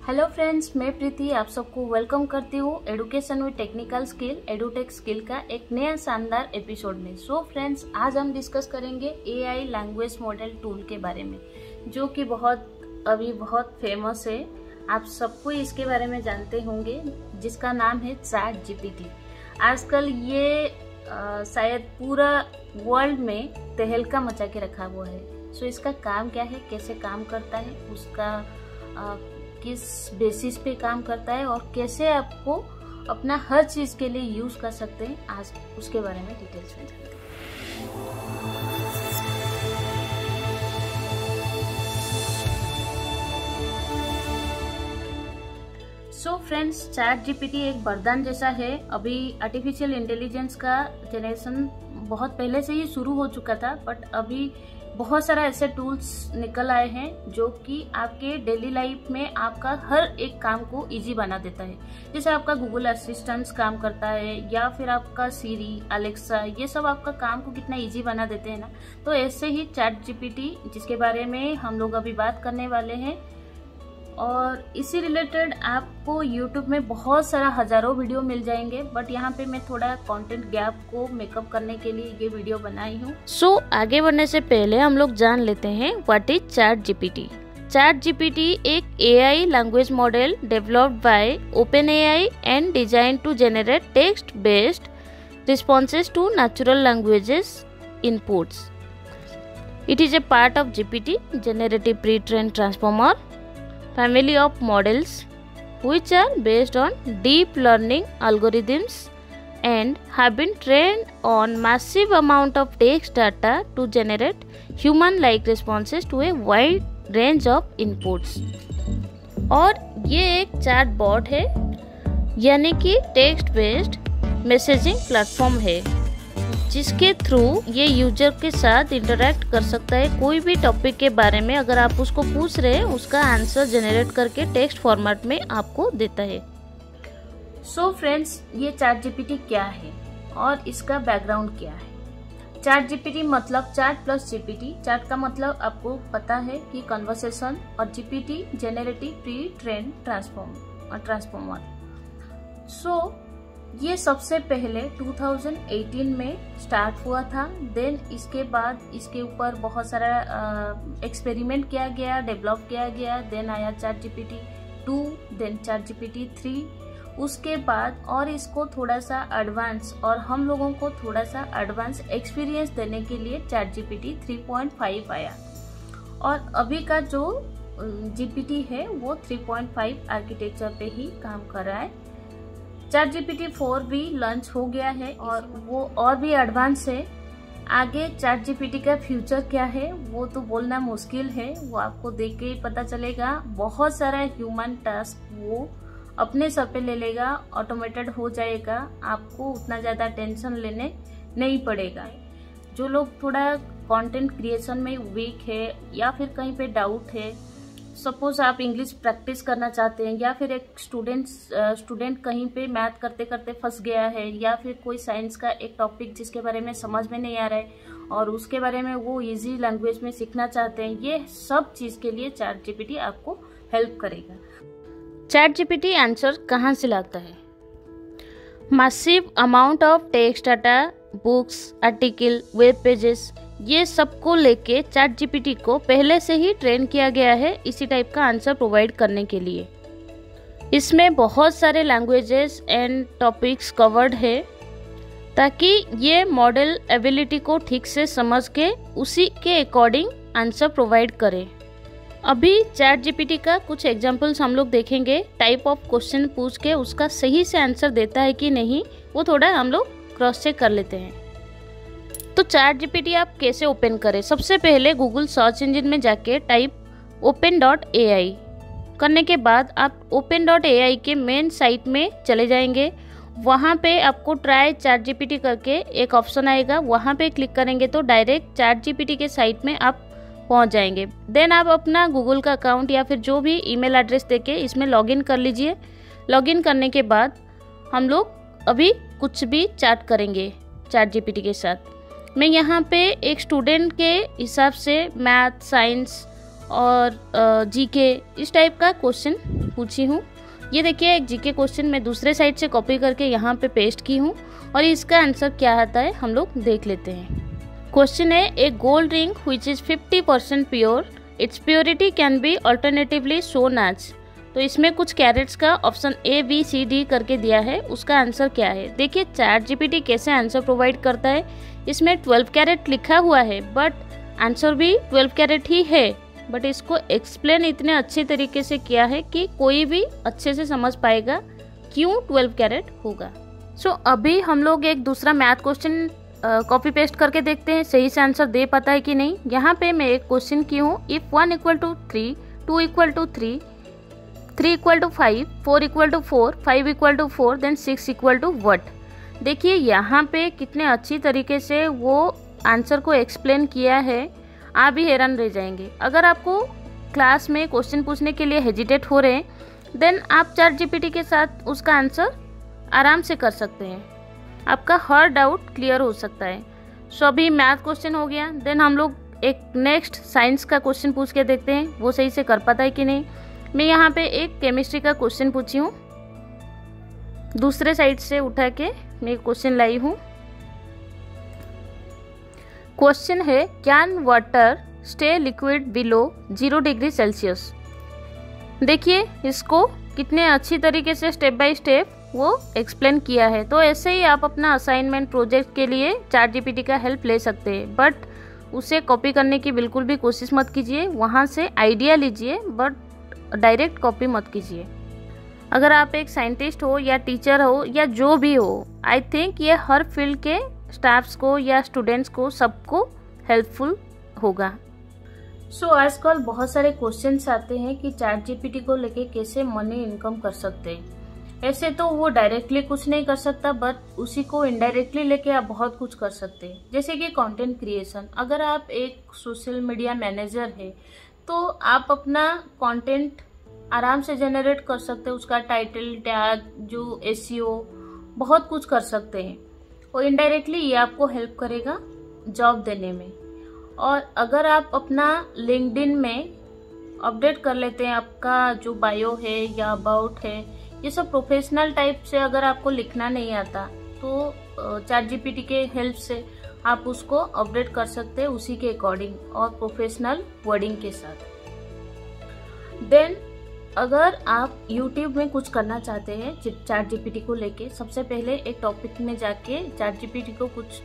Hello friends, मैं प्रीति आप सबको वेलकम करती हूँ education with technical skill edutech skill का एक नया शानदार एपिसोड में। सो फ्रेंड्स, आज हम डिस्कस करेंगे एआई लैंग्वेज मॉडल टूल के बारे में, जो कि अभी बहुत फेमस है। आप सबको इसके बारे में जानते होंगे, जिसका नाम है चैट जीपीटी। आजकल ये शायद पूरा वर्ल्ड में तहलका मचा के रखा हुआ है। सो इसका काम क्या है, कैसे काम करता है, उसका किस बेसिस पे काम करता है और कैसे आपको अपना हर चीज के लिए यूज कर सकते हैं, आज उसके बारे में डिटेल्स में जानते हैं। सो फ्रेंड्स, चैट जीपीटी एक वरदान जैसा है। अभी आर्टिफिशियल इंटेलिजेंस का जनरेशन बहुत पहले से ही शुरू हो चुका था, बट अभी बहुत सारा ऐसे टूल्स निकल आए हैं जो कि आपके डेली लाइफ में आपका हर एक काम को इजी बना देता है। जैसे आपका गूगल असिस्टेंट काम करता है, या फिर आपका सीरी, अलेक्सा, ये सब आपका काम को कितना इजी बना देते हैं ना। तो ऐसे ही चैट जीपीटी, जिसके बारे में हम लोग अभी बात करने वाले हैं, और इसी रिलेटेड आपको YouTube में बहुत सारा हजारों वीडियो मिल जाएंगे, बट यहाँ पे मैं थोड़ा कंटेंट गैप को मेकअप करने के लिए ये वीडियो बनाई हूँ। सो आगे बढ़ने से पहले हम लोग जान लेते हैं what is chat GPT. Chat GPT एक AI language model developed by OpenAI and design to generate text based responses to natural languages inputs. It is a part of GPT generative pre-trained transformer family of models which are based on deep learning algorithms and have been trained on massive amount of text data to generate human like responses to a wide range of inputs। और ये एक chat bot है, यानी कि text based messaging platform है, जिसके through ये user के साथ इंटरेक्ट कर सकता है। कोई भी टॉपिक के बारे में अगर आप उसको पूछ रहे हैं, उसका आंसर जनरेट करके टेक्स्ट फॉर्मेट में आपको देता है। सो फ्रेंड्स, ये चैट जीपीटी क्या है और इसका बैकग्राउंड क्या है। चैट जीपीटी मतलब चैट प्लस जीपीटी। चैट का मतलब आपको पता है कि कन्वर्सेशन, और GPT generative pre train transformer. So ये सबसे पहले 2018 में स्टार्ट हुआ था। देन इसके बाद इसके ऊपर बहुत सारा एक्सपेरिमेंट किया गया, डेवलप किया गया। देन आया chat GPT 2, then chat GPT 3। उसके बाद और इसको थोड़ा सा एडवांस, और हम लोगों को थोड़ा सा एडवांस एक्सपीरियंस देने के लिए चैट जीपीटी 3.5 आया। और अभी का जो जीपीटी है वो 3.5 आर्किटेक्चर पे ही काम कर रहा है। चैट जीपीटी 4 भी लॉन्च हो गया है और वो और भी एडवांस है। आगे चैट जीपीटी का फ्यूचर क्या है वो तो बोलना मुश्किल है, वो आपको देख के ही पता चलेगा। बहुत सारा ह्यूमन टास्क वो अपने सर पे ले लेगा, ऑटोमेटेड हो जाएगा, आपको उतना ज्यादा टेंशन लेने नहीं पड़ेगा। जो लोग थोड़ा कंटेंट क्रिएशन में वीक है, या फिर कहीं पे डाउट है, सपोज आप इंग्लिश प्रैक्टिस करना चाहते हैं, या फिर एक स्टूडेंट कहीं पे मैथ करते करते फंस गया है, या फिर कोई साइंस का एक टॉपिक जिसके बारे में समझ में नहीं आ रहा है और उसके बारे में वो इजी लैंग्वेज में सीखना चाहते हैं, ये सब चीज के लिए चैट जीपीटी आपको हेल्प करेगा। चैट जीपीटी आंसर कहाँ से लाता है? Massive amount of text data, books, article, web pages, ये सबको लेके चैट जीपीटी को पहले से ही ट्रेन किया गया है इसी टाइप का आंसर प्रोवाइड करने के लिए। इसमें बहुत सारे लैंग्वेजेस एंड टॉपिक्स कवर्ड है, ताकि ये मॉडल एबिलिटी को ठीक से समझ के उसी के अकॉर्डिंग आंसर प्रोवाइड करे। अभी चैट जीपीटी का कुछ एग्जांपल्स हम लोग देखेंगे। टाइप ऑफ क्वेश्चन पूछ के उसका सही से आंसर देता है कि नहीं, वो थोड़ा हम लोग क्रॉस चेक कर लेते हैं। तो चैट जीपीटी आप कैसे ओपन करें? सबसे पहले गूगल सर्च इंजन में जाके टाइप open.ai करने के बाद आप open.ai के मेन साइट में चले जाएंगे। वहाँ पे आपको ट्राई चैट जीपीटी करके एक ऑप्शन आएगा, वहाँ पे क्लिक करेंगे तो डायरेक्ट चैट जीपीटी के साइट में आप पहुँच जाएंगे। देन आप अपना गूगल का अकाउंट या फिर जो भी ईमेल एड्रेस देके इसमें लॉगिन कर लीजिए। लॉगिन करने के बाद हम लोग अभी कुछ भी चैट करेंगे चैट जीपीटी के साथ। मैं यहाँ पे एक स्टूडेंट के हिसाब से मैथ, साइंस और जीके इस टाइप का क्वेश्चन पूछी हूँ। ये देखिए एक जीके क्वेश्चन मैं दूसरे साइड से कॉपी करके यहाँ पे पेस्ट की हूँ और इसका आंसर क्या आता है हम लोग देख लेते हैं। क्वेश्चन है, a gold ring which is 50% pure, its purity can be alternatively shown as. तो इसमें कुछ कैरेट्स का option A B C D करके दिया है, उसका आंसर क्या है। देखिए चैट जीपीटी कैसे आंसर प्रोवाइड करता है। इसमें 12 कैरेट लिखा हुआ है बट आंसर भी 12 कैरेट ही है, बट इसको एक्सप्लेन इतने अच्छे तरीके से किया है कि कोई भी अच्छे से समझ पाएगा क्यों 12 कैरेट होगा। सो अभी हम लोग एक दूसरा मैथ क्वेश्चन कॉपी पेस्ट करके देखते हैं सही से आंसर दे पाता है कि नहीं। यहाँ पे मैं एक क्वेश्चन की हूँ, इफ 1 = 3, 2 = 3, 3 = 5, 4 = 4, 5 = 4, देन 6 = what। देखिए यहाँ पे कितने अच्छी तरीके से वो आंसर को एक्सप्लेन किया है, आप भी हैरान रह जाएंगे। अगर आपको क्लास में क्वेश्चन पूछने के लिए हेजिटेट हो रहे हैं देन आप चैट जीपीटी के साथ उसका आंसर आराम से कर सकते हैं, आपका हर डाउट क्लियर हो सकता है। सो अभी मैथ क्वेश्चन हो गया, देन हम लोग एक नेक्स्ट साइंस का क्वेश्चन पूछ के देखते हैं वो सही से कर पाता है कि नहीं। मैं यहाँ पे एक केमिस्ट्री का क्वेश्चन पूछी हूँ, दूसरे साइड से उठा के मैं क्वेश्चन लाई हूँ। क्वेश्चन है, can water stay liquid below 0 degree Celsius. देखिए इसको कितने अच्छी तरीके से स्टेप बाय स्टेप वो एक्सप्लेन किया है। तो ऐसे ही आप अपना असाइनमेंट प्रोजेक्ट के लिए चैट जीपीटी का हेल्प ले सकते हैं, बट उसे कॉपी करने की बिल्कुल भी कोशिश मत कीजिए, वहाँ से आइडिया लीजिए बट डायरेक्ट कॉपी मत कीजिए। अगर आप एक साइंटिस्ट हो या टीचर हो या जो भी हो, आई थिंक ये हर फील्ड के स्टाफ्स को या स्टूडेंट्स को सबको हेल्पफुल होगा। सो आजकल बहुत सारे क्वेश्चंस आते हैं कि चैट जीपीटी को लेके कैसे मनी इनकम कर सकते हैं। ऐसे तो वो डायरेक्टली कुछ नहीं कर सकता, बट उसी को इनडायरेक्टली लेके आप बहुत कुछ कर सकते हैं। जैसे कि कंटेंट क्रिएशन, अगर आप एक सोशल मीडिया मैनेजर है तो आप अपना कंटेंट आराम से जनरेट कर सकते हैं, उसका टाइटल टैग जो एसईओ बहुत कुछ कर सकते हैं और इनडायरेक्टली ये आपको हेल्प करेगा जॉब देने में। और अगर आप अपना लिंक्डइन में अपडेट कर लेते हैं, आपका जो बायो है या अबाउट है, ये सब प्रोफेशनल टाइप से अगर आपको लिखना नहीं आता तो चैट जीपीटी के हेल्प से आप उसको अपडेट कर सकते हैं उसी के अकॉर्डिंग और प्रोफेशनल वर्डिंग के साथ। देन अगर आप YouTube में कुछ करना चाहते हैं चैट जीपीटी को लेके, सबसे पहले एक टॉपिक में जाके चैट जीपीटी को कुछ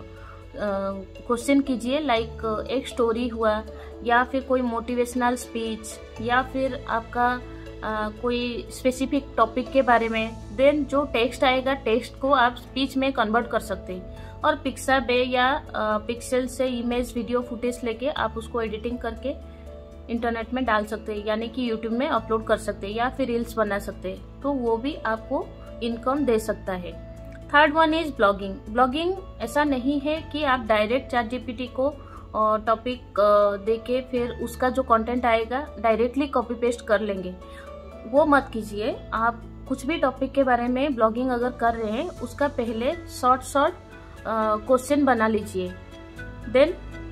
क्वेश्चन कीजिए, लाइक एक स्टोरी हुआ या फिर कोई मोटिवेशनल स्पीच या फिर आपका कोई स्पेसिफिक टॉपिक के बारे में। देन जो टेक्स्ट आएगा टेक्स्ट को आप स्पीच में कन्वर्ट कर सकते हैं और पिक्साबे या पिक्सेल से इमेज वीडियो फुटेज लेके आप उसको एडिटिंग करके इंटरनेट में डाल सकते हैं, यानी कि यूट्यूब में अपलोड कर सकते हैं या फिर रील्स बना सकते हैं, तो वो भी आपको इनकम दे सकता है। Third one is blogging. Blogging ऐसा नहीं है कि आप डायरेक्ट चैट जीपीटी को टॉपिक देके फिर उसका जो कंटेंट आएगा डायरेक्टली कॉपी पेस्ट कर लेंगे, वो मत कीजिए। आप कुछ भी टॉपिक के बारे में ब्लॉगिंग अगर कर रहे हैं उसका पहले शॉर्ट क्वेश्चन बना लीजिए। देन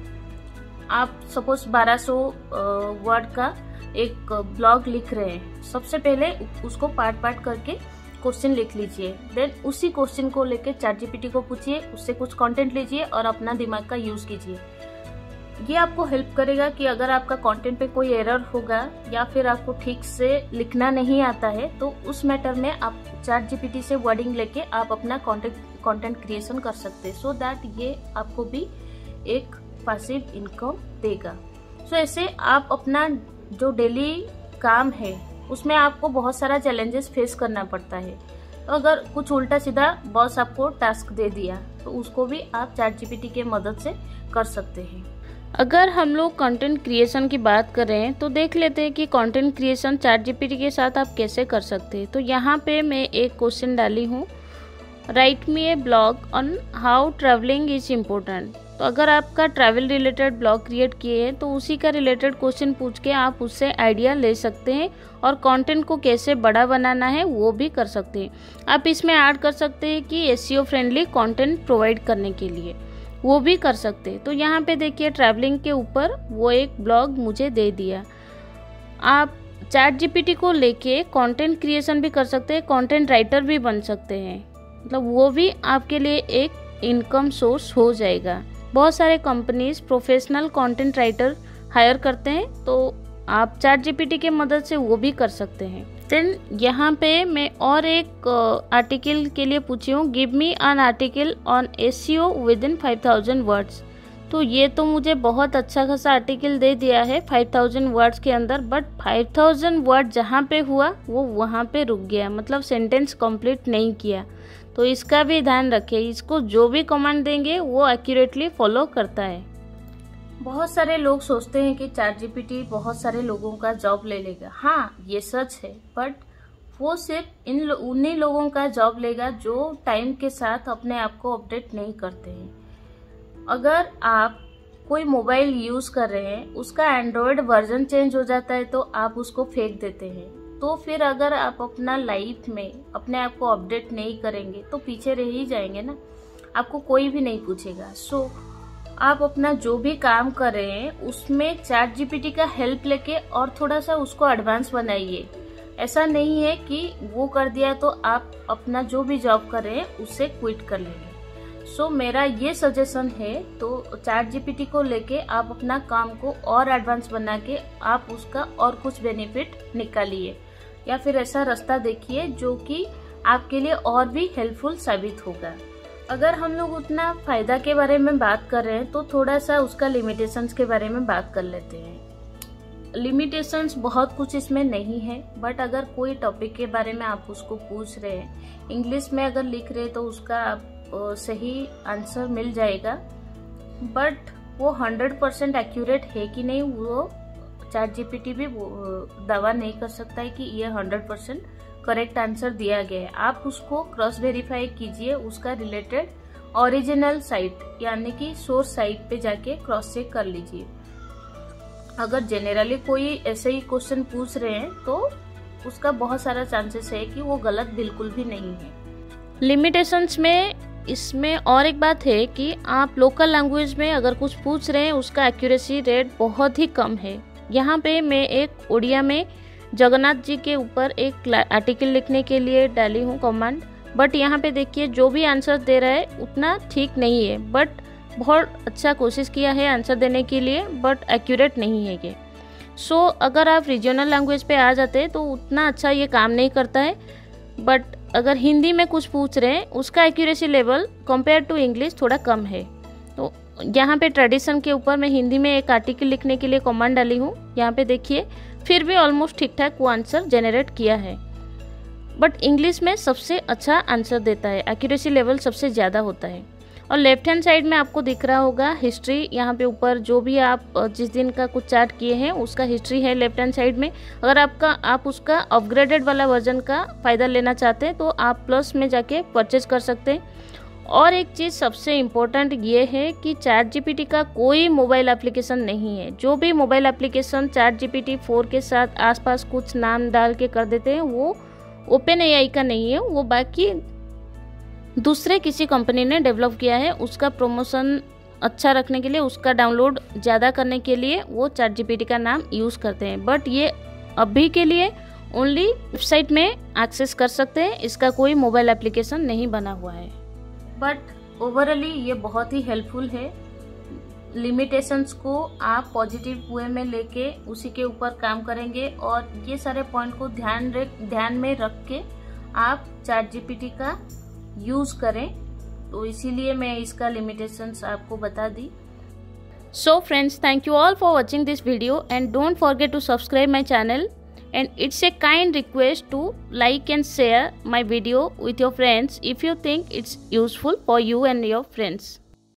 आप सपोज 1200 वर्ड का एक ब्लॉग लिख रहे हैं, सबसे पहले उसको पार्ट करके क्वेश्चन लिख लीजिए। देन उसी क्वेश्चन को लेके चैट जीपीटी को पूछिए, उससे कुछ कंटेंट लीजिए और अपना दिमाग का यूज कीजिए। ये आपको हेल्प करेगा कि अगर आपका कंटेंट पे कोई एरर होगा या फिर आपको ठीक से लिखना नहीं आता है तो उस मैटर में आप चैट जीपीटी से वर्डिंग लेके आप अपना कंटेंट क्रिएशन कर सकते हैं, सो दैट ये आपको भी एक पैसिव इनकम देगा। सो ऐसे आप अपना जो डेली काम है उसमें आपको बहुत सारा चैलेंजेस फेस करना पड़ता है। तो अगर कुछ उल्टा सीधा बॉस आपको टास्क दे दिया तो उसको भी आप चैट जीपीटी के मदद से कर सकते हैं। अगर हम लोग कंटेंट क्रिएशन की बात कर रहे हैं तो देख लेते हैं कि कंटेंट क्रिएशन चैट जीपीटी के साथ आप कैसे कर सकते हैं। तो यहाँ पे मैं एक क्वेश्चन डाली हूँ, write me a blog on how travelling is important. तो अगर आपका ट्रैवल रिलेटेड ब्लॉग क्रिएट किए हैं तो उसी का रिलेटेड क्वेश्चन पूछ के आप उससे आइडिया ले सकते हैं और कंटेंट को कैसे बड़ा बनाना है वो भी कर सकते हैं। आप इसमें ऐड कर सकते हैं कि एसईओ फ्रेंडली कंटेंट प्रोवाइड करने के लिए, वो भी कर सकते हैं। तो यहाँ पे देखिए ट्रैवलिंग के ऊपर वो एक ब्लॉग मुझे दे दिया। आप चैट जीपीटी को लेके कंटेंट क्रिएशन भी कर सकते हैं, कंटेंट राइटर भी बन सकते हैं, मतलब वो भी आपके लिए एक इनकम सोर्स हो जाएगा। बहुत सारे companies professional content writer hire करते हैं, तो आप चैट जीपीटी के मदद से वो भी कर सकते हैं। देन यहाँ पे मैं और एक आर्टिकल के लिए पूछी हूँ, give me an article on SEO within 5000 words. तो ये तो मुझे बहुत अच्छा खासा आर्टिकल दे दिया है 5000 वर्ड्स के अंदर, बट 5000 वर्ड जहाँ पे हुआ वो वहाँ पे रुक गया, मतलब सेंटेंस कंप्लीट नहीं किया। तो इसका भी ध्यान रखें, इसको जो भी कमांड देंगे वो एक्यूरेटली फॉलो करता है। बहुत सारे लोग सोचते हैं कि चैट जीपीटी बहुत सारे लोगों का जॉब ले लेगा। हाँ, ये सच है, बट वो सिर्फ उन्हीं लोगों का जॉब लेगा जो टाइम के साथ अपने आप को अपडेट नहीं करते हैं। अगर आप कोई मोबाइल यूज कर रहे हैं, उसका एंड्रॉयड वर्जन चेंज हो जाता है तो आप उसको फेंक देते हैं, तो फिर अगर आप अपना लाइफ में अपने आप को अपडेट नहीं करेंगे तो पीछे रह ही जाएंगे ना, आपको कोई भी नहीं पूछेगा। सो आप अपना जो भी काम कर रहे हैं उसमें चैट जीपीटी का हेल्प लेके और थोड़ा सा उसको एडवांस बनाइए। ऐसा नहीं है कि वो कर दिया तो आप अपना जो भी जॉब कर रहे हैं उससे क्विट कर लेंगे। सो मेरा ये सजेशन है, तो चैट जीपीटी को लेके आप अपना काम को और एडवांस बना के आप उसका और कुछ बेनिफिट निकालिए, या फिर ऐसा रास्ता देखिए जो कि आपके लिए और भी हेल्पफुल साबित होगा। अगर हम लोग उतना फायदा के बारे में बात कर रहे हैं तो थोड़ा सा उसका लिमिटेशंस के बारे में बात कर लेते हैं। लिमिटेशंस बहुत कुछ इसमें नहीं है, बट अगर कोई टॉपिक के बारे में आप उसको पूछ रहे हैं, इंग्लिश में अगर लिख रहे हैं तो उसका सही आंसर मिल जाएगा, बट वो 100% एक्यूरेट है कि नहीं वो चैट जीपीटी भी दावा नहीं कर सकता है कि ये 100% करेक्ट आंसर दिया गया है। आप उसको क्रॉस वेरीफाई कीजिए, उसका रिलेटेड ओरिजिनल साइट यानी कि सोर्स साइट पे जाके क्रॉस चेक कर लीजिए। अगर जनरली कोई ऐसे ही क्वेश्चन पूछ रहे हैं तो उसका बहुत सारा चांसेस है कि वो गलत बिल्कुल भी नहीं है। लिमिटेशंस में इसमें और एक बात है कि आप लोकल लैंग्वेज में अगर कुछ पूछ रहे हैं उसका एक्यूरेसी रेट बहुत ही कम है। यहाँ पे मैं एक उड़िया में जगन्नाथ जी के ऊपर एक आर्टिकल लिखने के लिए डाली हूँ कमांड, बट यहाँ पे देखिए जो भी आंसर दे रहा है उतना ठीक नहीं है, बट बहुत अच्छा कोशिश किया है आंसर देने के लिए, बट एक्यूरेट नहीं है ये। सो अगर आप रीजनल लैंग्वेज पे आ जाते हैं तो उतना अच्छा ये काम नहीं करता है, बट अगर हिंदी में कुछ पूछ रहे हैं उसका accuracy level compare to English थोड़ा कम है। तो यहाँ पे ट्रेडिशन के ऊपर मैं हिंदी में एक आर्टिकल लिखने के लिए कमांड डाली हूँ, यहाँ पे देखिए फिर भी ऑलमोस्ट ठीक ठाक वो आंसर जनरेट किया है, बट इंग्लिश में सबसे अच्छा आंसर देता है, एक्यूरेसी लेवल सबसे ज़्यादा होता है। और लेफ्ट हैंड साइड में आपको दिख रहा होगा हिस्ट्री, यहाँ पे ऊपर जो भी आप जिस दिन का कुछ चार्ट किए हैं उसका हिस्ट्री है लेफ्ट हैंड साइड में। अगर आप उसका अपग्रेडेड वाला वर्जन का फ़ायदा लेना चाहते हैं तो आप प्लस में जाके परचेज कर सकते हैं। और एक चीज़ सबसे इम्पोर्टेंट ये है कि चैट जीपीटी का कोई मोबाइल एप्लीकेशन नहीं है। जो भी मोबाइल एप्लीकेशन चैट जीपीटी 4 के साथ आसपास कुछ नाम डाल के कर देते हैं वो ओपन एआई का नहीं है, वो बाकी दूसरे किसी कंपनी ने डेवलप किया है। उसका प्रमोशन अच्छा रखने के लिए, उसका डाउनलोड ज़्यादा करने के लिए वो चैट जीपीटी का नाम यूज़ करते हैं, बट ये अभी के लिए ओनली वेबसाइट में एक्सेस कर सकते हैं, इसका कोई मोबाइल एप्लीकेशन नहीं बना हुआ है। बट ओवरऑली ये बहुत ही हेल्पफुल है। लिमिटेशंस को आप पॉजिटिव वे में लेके उसी के ऊपर काम करेंगे और ये सारे पॉइंट को ध्यान में रख के आप चैट जीपीटी का यूज करें, तो इसीलिए मैं इसका लिमिटेशंस आपको बता दी। So friends, thank you all for watching this video and don't forget to subscribe my channel, and it's a kind request to like and share my video with your friends if you think it's useful for you and your friends.